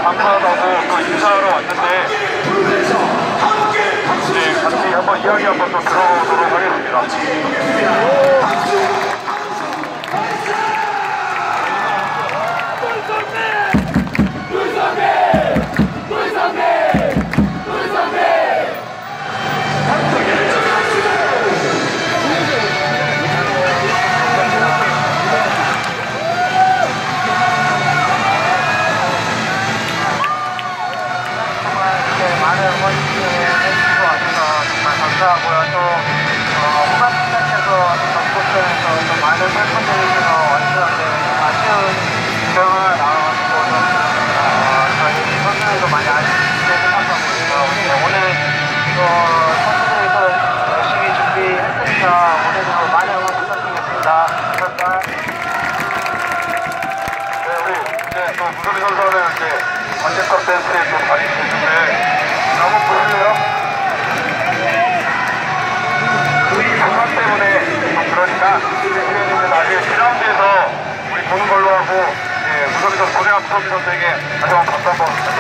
감사하다고 또 인사하러 왔는데 네, 같이 한번 이야기 한번 또 들어보도록 하겠습니다. 감사하고요. 또 후반기에서 전국전에서 또 많은 팬분들께서 와주셨는데 아쉬운 결과가 나와가지고 저희 선수들도 많이 아쉽게 생각하고요. 오늘 선수들도 열심히 준비했으니까 오늘도 많은 응원 부탁드리겠습니다. 감사합니다. 네, 우리 이제 또 무소리 선수는 이제 관제컵 댄스에 또 다니시는데 한번 보실래요? 때문에 그러니까 우리는 나중에 2라운드에서 우리 보는 걸로 하고 무소리 선수 고생한 무소리 선수에게 다시 한번 박수 한번